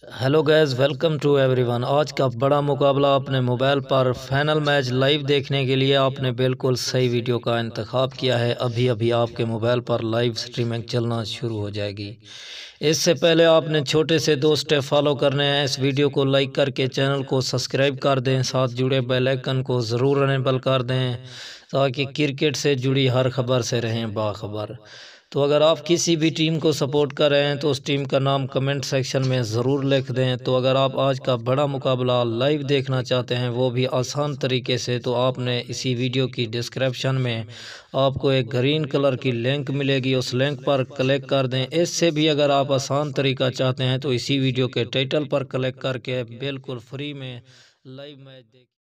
Hello guys, welcome to everyone. आज का बड़ा मुकाबला अपने मोबाइल पर फाइनल मैच लाइव देखने के लिए आपने बिल्कुल सही वीडियो का इंतखाब किया है। अभी अभी आपके मोबाइल पर लाइव स्ट्रीमिंग चलना शुरू हो जाएगी। इससे पहले आपने छोटे से 2 स्टेप फॉलो करने हैं। इस वीडियो को लाइक करके चैनल को सब्सक्राइब कर दें, साथ जुड़े बेल आइकन को ज़रूर अनेबल कर दें ताकि क्रिकेट से जुड़ी हर खबर से रहें बाखबर। तो अगर आप किसी भी टीम को सपोर्ट कर रहे हैं तो उस टीम का नाम कमेंट सेक्शन में ज़रूर लिख दें। तो अगर आप आज का बड़ा मुकाबला लाइव देखना चाहते हैं, वो भी आसान तरीके से, तो आपने इसी वीडियो की डिस्क्रिप्शन में आपको एक ग्रीन कलर की लिंक मिलेगी, उस लिंक पर क्लिक कर दें। इससे भी अगर आप आसान तरीका चाहते हैं तो इसी वीडियो के टाइटल पर क्लिक करके बिल्कुल फ्री में लाइव मैच देख